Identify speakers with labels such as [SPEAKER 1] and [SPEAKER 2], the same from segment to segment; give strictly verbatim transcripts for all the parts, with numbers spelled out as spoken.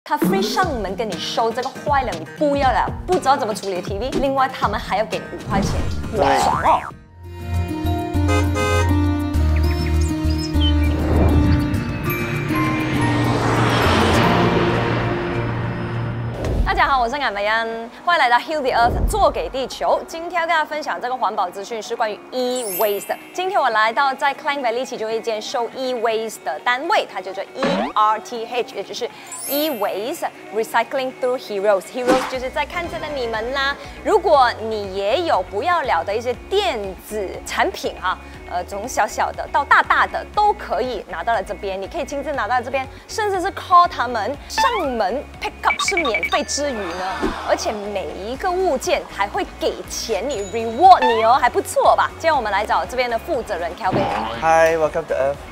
[SPEAKER 1] 他 free 上门跟你收这个坏了，你不要了，不知道怎么处理的 T V， 另外他们还要给你五块钱，哇，爽哦！大家好，我是艾美恩，欢迎来到 Heal the Earth， 做给地球。今天要跟大家分享这个环保资讯是关于 e-waste 的。今天我来到在 Klang Valley 其中一间收 e-waste 的单位，它叫做 E R T H， 也就是 e-waste recycling through heroes。heroes 就是在看着的你们啦。如果你也有不要了的一些电子产品啊，呃，从小小的到大大的都可以拿到了这边，你可以亲自拿到这边，甚至是 call 他们上门 pick up 是免费之余呢，而且每一个物件还会给钱你 reward 你哦，还不错吧？今天我们来找这边的负责人 Kelvin。Hi，
[SPEAKER 2] welcome to Earth。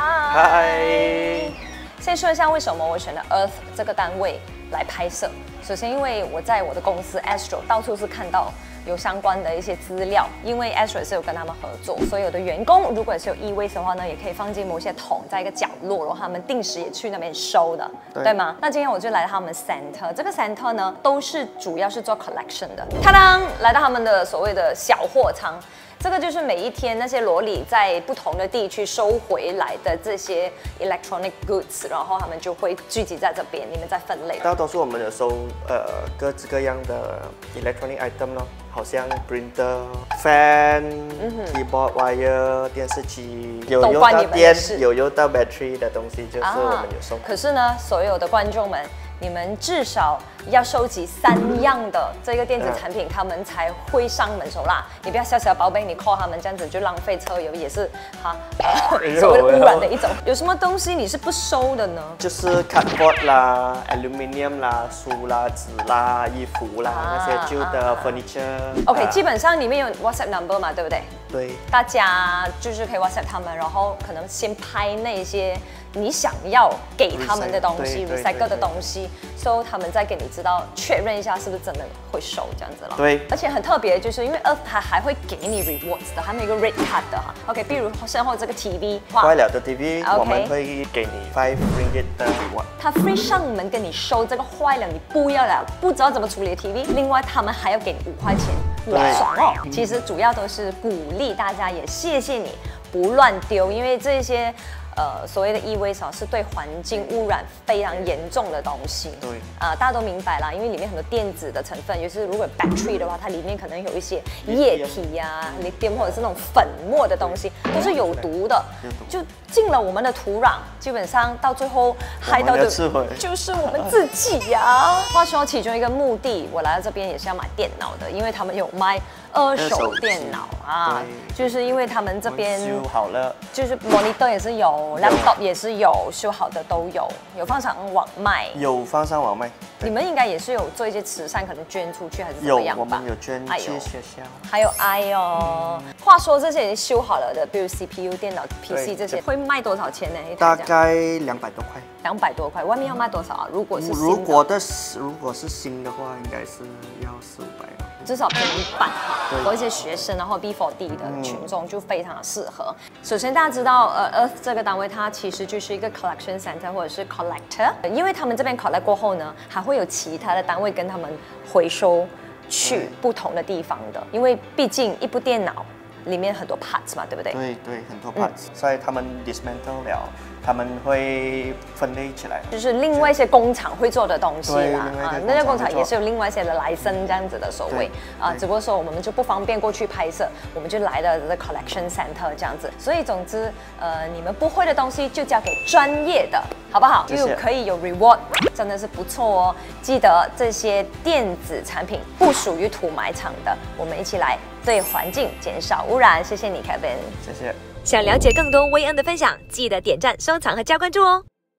[SPEAKER 1] Hi。先说一下为什么我选了 Earth 这个单位来拍摄。首先，因为我在我的公司 Astro 到处是看到有相关的一些资料，因为 Astro 是有跟他们合作，所有的员工如果也是有 e-waste 的话呢，也可以放进某些桶在一个角落，然后他们定时也去那边收的， 对, 对吗？那今天我就来到他们 center， 这个 center 呢都是主要是做 collection 的。他当来到他们的所谓的小货仓。这个就是每一天那些罗里在不同的地区收回来的这些 electronic goods， 然后他们就会聚集在这边，你们再分类。
[SPEAKER 2] 大多数我们有收呃各式各样的 electronic item 咯，好像 printer、fan、嗯、keyboard、wire、电视机，有用到电、有用到 battery 的东西，就是我们有收。啊、
[SPEAKER 1] 可是呢，所有的观众们。你们至少要收集三样的这个电子产品，他们才会上门手啦。你不要小小宝贝，你 call 他们这样子就浪费车油，也是哈、呃、所谓的污染的一种。有什么东西你是不收的呢？
[SPEAKER 2] 就是 cardboard 啦、aluminium 啦、书啦、纸啦、衣服啦、啊、那些旧的 furniture。OK，
[SPEAKER 1] 啊、基本上里面有 WhatsApp number 嘛，对不对？
[SPEAKER 2] 对。
[SPEAKER 1] 大家就是可以 WhatsApp 他们，然后可能先拍那些你想要给他们的东西 ，recycle 的东西。所以他们再给你知道确认一下是不是真的会收这样子了。
[SPEAKER 2] 对，
[SPEAKER 1] 而且很特别，就是因为 Earth 它还会给你 rewards 的，还有一个 rate card 的哈。OK， 比如身后这个 T V，
[SPEAKER 2] 坏了的 T V，、okay. 我们会给你 five ringgit 的 reward。
[SPEAKER 1] 他 free 上门跟你收这个坏了，你不要了，不知道怎么处理的 T V， 另外他们还要给你五块钱，哇，爽哦！嗯、其实主要都是鼓励大家，也谢谢你不乱丢，因为这些。呃，所谓的 e-waste 是对环境污染非常严重的东西。
[SPEAKER 2] 对。
[SPEAKER 1] 啊、呃，大家都明白啦，因为里面很多电子的成分，尤其是如果 battery 的话，它里面可能有一些液体呀、啊、lithium 或者是那种粉末的东西，都是有毒的，就进了我们的土壤，基本上到最后害到的就是我们自己呀、啊。话说，其中一个目的，我来到这边也是要买电脑的，因为他们有卖二手电脑啊，就是因为他们这边
[SPEAKER 2] 修好了，
[SPEAKER 1] 就是 monitor 也是有。laptop 也是有修好的都有，有放上网卖，
[SPEAKER 2] 有放上网卖。
[SPEAKER 1] 你们应该也是有做一些慈善，可能捐出去还是怎么样吧？
[SPEAKER 2] 有，我们有捐去学校。
[SPEAKER 1] 还有哎呦，嗯、话说这些已经修好了的，比如 C P U、电脑、P C 这些，会卖多少钱呢？
[SPEAKER 2] 大概两百多块。两
[SPEAKER 1] 百多块，外面要卖多少啊？如果是
[SPEAKER 2] 如果的如果是新的话，应该是要四五百。
[SPEAKER 1] 至少便宜一半哈，和一些学生，然后 B 四 D 的群众就非常的适合。首先大家知道，呃 ，Earth 这个单位它其实就是一个 collection center 或者是 collector， 因为他们这边 collect 过后呢，还会有其他的单位跟他们回收去不同的地方的，因为毕竟一部电脑里面很多 parts 嘛，对不对？
[SPEAKER 2] 对对，很多 parts，、嗯、所以他们 dismantle 了。他们会分类起来，
[SPEAKER 1] 就是另外一些工厂会做的东西啦啊，那些工厂也是有另外一些的来生这样子的所谓啊，只不过说我们就不方便过去拍摄，我们就来了这个 collection center 这样子。所以总之，呃，你们不会的东西就交给专业的，好不好？又可以有 reward， 真的是不错哦。记得这些电子产品不属于土埋场的，我们一起来对环境减少污染。谢谢你 ，Kevin。
[SPEAKER 2] 谢谢。
[SPEAKER 3] 想了解更多薇恩的分享，记得点赞、收藏和加关注哦。